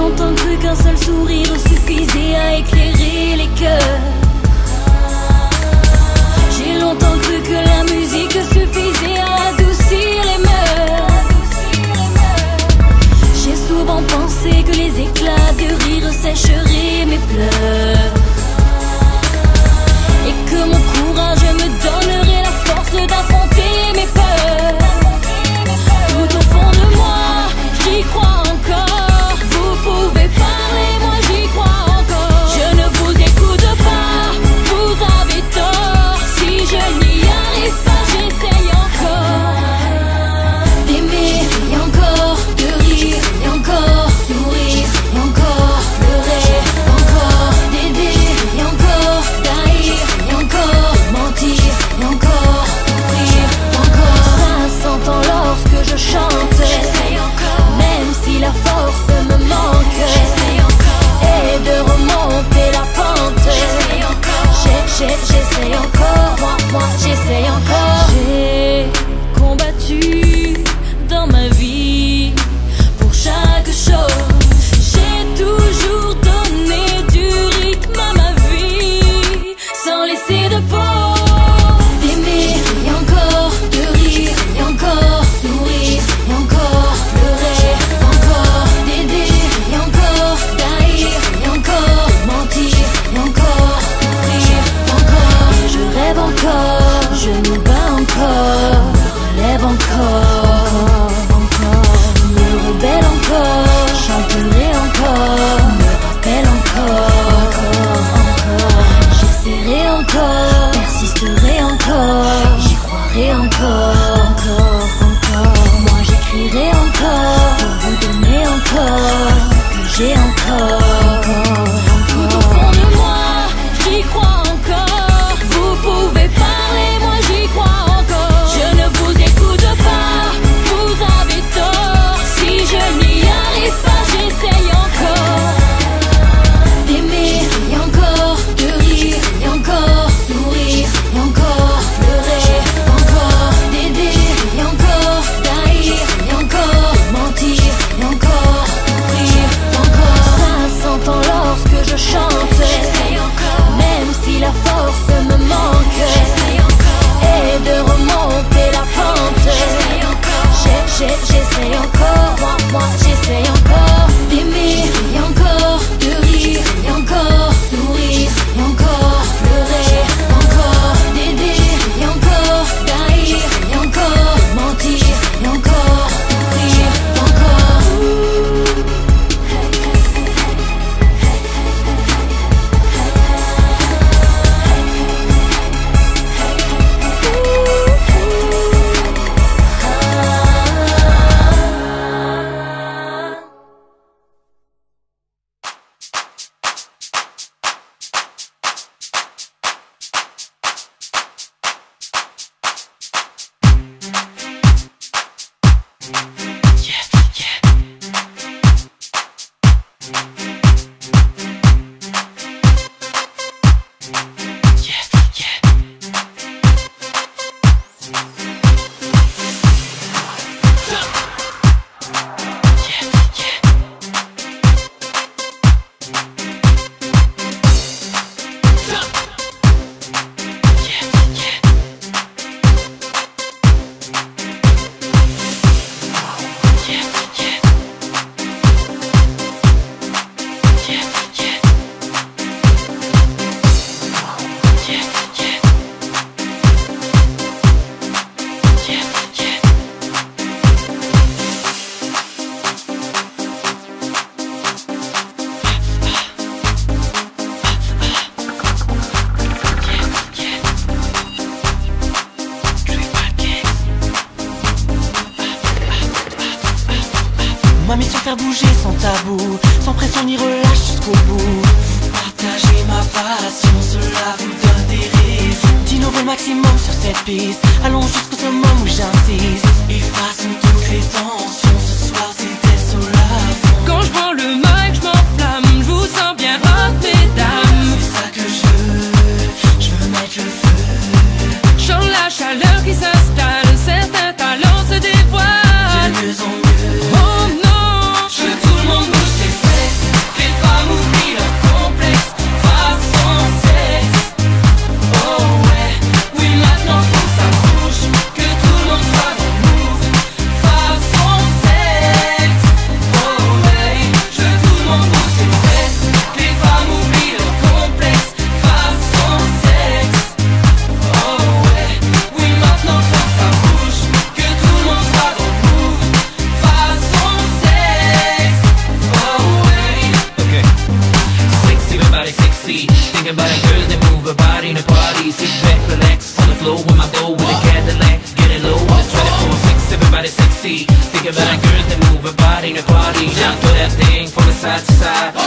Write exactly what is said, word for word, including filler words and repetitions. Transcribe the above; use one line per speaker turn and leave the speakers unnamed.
longtemps cru qu'un seul sourire suffisait à éclairer les cœurs. J'ai longtemps cru que la musique suffisait à adoucir les mœurs. J'ai souvent pensé que les éclats de rire sécheraient mes pleurs, et que mon courage me donnerait la force d'affronter mes peurs. Tout au fond de moi, j'y crois encore. Vous pouvez parler, moi j'y crois encore. Je ne vous écoute pas, vous avez tort. Si je n'y arrive pas, j'essaye encore d'aimer, et encore de rire, et encore sourire, et encore pleurer, encore d'aider, et encore d'haïr, et encore mentir, et encore souffrir, encore. Ça s'entend lorsque je chante, j'essaye encore, même si la force me manque, j'essaye encore, et de remonter la pente, j'essaye encore, j'ai, j'ai, j'essaye encore, moi, moi, j'essaye encore. J'ai combattu dans ma vie pour chaque chose, j'ai toujours donné du rythme à ma vie, sans laisser de pause. D'aimer, et encore de rire, et encore sourire, et encore pleurer, encore d'aider, et encore d'haïr, et encore mentir, et encore souffrir, encore. Et je rêve encore, je me bats encore, me relève encore, encore, me rebelle encore, chanterai encore, me rappelle encore, encore. J'essaierai encore, persisterai encore, j'y croirai encore, encore, encore. Moi j'écrirai encore, pour vous donner encore ce que j'ai encore, encore. Tout au fond de moi, j'y crois encore. Vous pouvez parler, moi j'y crois encore. Je ne vous écoute pas, vous avez tort. Si je n'y arrive pas, j'essaye encore d'aimer, et encore de rire, et encore sourire, et encore pleurer, encore d'aider, et encore d'haïr, et encore mentir, et encore souffrir, encore. Ça s'entend lorsque je chante, j'essaye encore, même si la force me manque, j'essaye encore, et de remonter la pente, j'essaye encore, j'ai, j'ai, j'essaye encore, moi, moi, j'essaye encore d'aimer, et encore de rire, et encore sourire, et encore pleurer, encore d'aider, et encore d'haïr, et encore mentir, et encore souffrir, encore.
Ma mission faire bouger sans tabou, sans pression ni relâche jusqu'au bout. Partagez ma passion, cela vous donne des raisons d'innover le maximum sur cette piste. Allons jusqu'au summum où j'insiste. Effaçons toutes les tensions, ce soir c'est des sols.
Quand je prends le mic, je m'enflamme, je vous sens bien hot, mesdames.
C'est ça que je veux, je veux mettre le feu.
Chante la chaleur qui s'installe, certains talents se dévoilent.
De mieux en mieux.
Oh non,
je veux tout le monde bouge ses fesses.
starting to party. Jump to that thing from the side to side.